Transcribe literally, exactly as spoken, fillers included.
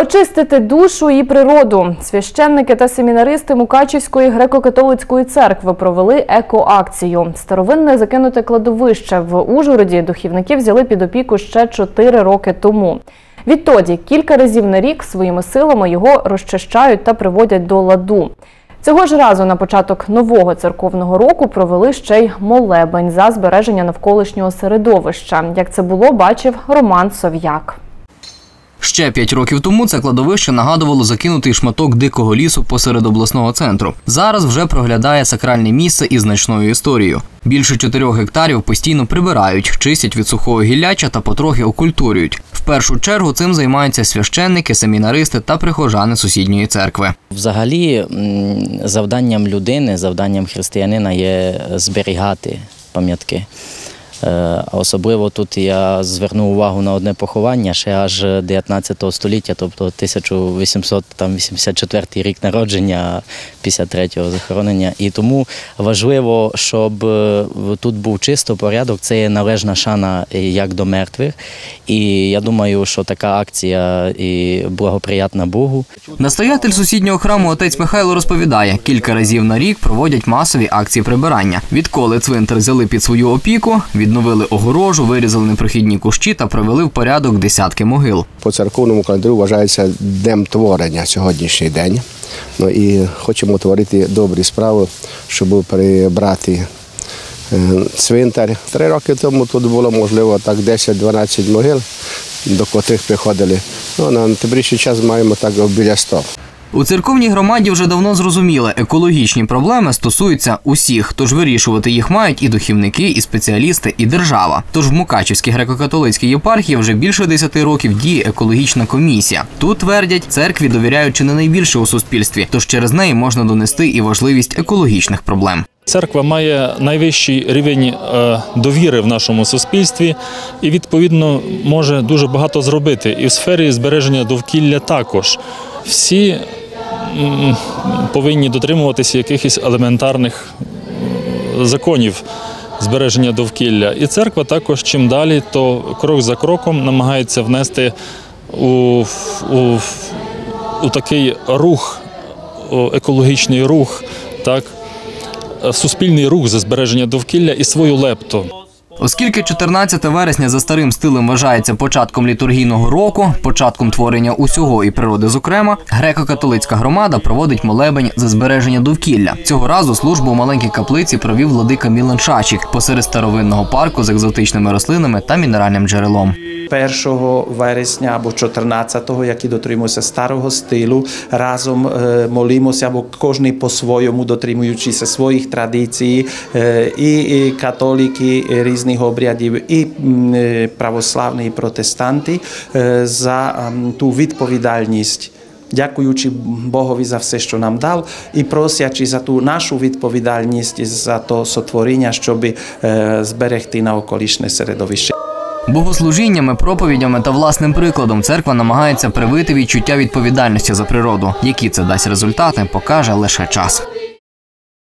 Очистити душу і природу. Священники та семінаристи Мукачівської греко-католицької церкви провели еко-акцію. Старовинне закинуте кладовище в Ужгороді духівники взяли під опіку ще чотири роки тому. Відтоді кілька разів на рік своїми силами його розчищають та приводять до ладу. Цього ж разу на початок нового церковного року провели ще й молебень за збереження навколишнього середовища. Як це було, бачив Роман Сов'як. Ще п'ять років тому це кладовище нагадувало закинутий шматок дикого лісу посеред обласного центру. Зараз вже проглядає сакральне місце із значною історією. Більше чотирьох гектарів постійно прибирають, чистять від сухого гілляча та потрохи окультурюють. В першу чергу цим займаються священники, семінаристи та прихожани сусідньої церкви. Взагалі завданням людини, завданням християнина є зберігати пам'ятки. Особливо тут я звернув увагу на одне поховання, ще аж дев'ятнадцятого століття, тобто тисяча вісімсот вісімдесят четвертий рік народження, п'ятдесят третього захоронення. І тому важливо, щоб тут був чисто порядок, це є належна шана як до мертвих. І я думаю, що така акція і благоприятна Богу. Настоятель сусіднього храму отець Михайло розповідає, кілька разів на рік проводять масові акції прибирання. Відколи цвинтар взяли під свою опіку, відновили огорожу, вирізали непрохідні кущі та привели в порядок десятки могил. По церковному календарю вважається Днем творення сьогоднішній день. Ну, і хочемо творити добрі справи, щоб прибрати цвинтар. Три роки тому тут було, можливо, так десять-дванадцять могил, до котрих приходили. Ну, на теперішній час маємо так біля ста. У церковній громаді вже давно зрозуміли, екологічні проблеми стосуються усіх, тож вирішувати їх мають і духівники, і спеціалісти, і держава. Тож в Мукачівській греко-католицькій єпархії вже більше десяти років діє екологічна комісія. Тут, твердять, церкві довіряють чи не найбільше у суспільстві, тож через неї можна донести і важливість екологічних проблем. Церква має найвищий рівень довіри в нашому суспільстві і, відповідно, може дуже багато зробити. І в сфері збереження довкілля також. Всі повинні дотримуватися якихось елементарних законів збереження довкілля. І церква також чим далі, то крок за кроком намагається внести у, у, у такий рух, екологічний рух, так, суспільний рух за збереження довкілля і свою лепту. Оскільки чотирнадцяте вересня за старим стилем вважається початком літургійного року, початком творення усього і природи зокрема, греко-католицька громада проводить молебень за збереження довкілля. Цього разу службу у маленькій каплиці провів владика Мілан Шачик посеред старовинного парку з екзотичними рослинами та мінеральним джерелом. першого вересня або чотирнадцятого, які дотримуються старого стилу, разом молимося, або кожен по-своєму дотримуючися своїх традицій, і католики різних обрядів, і православні, і протестанти, за ту відповідальність, дякуючи Богові за все, що нам дав, і просячи за ту нашу відповідальність, за то сотворення, щоб зберегти навколишнє середовище. Богослужіннями, проповідями та власним прикладом церква намагається привити відчуття відповідальності за природу. Які це дасть результати, покаже лише час.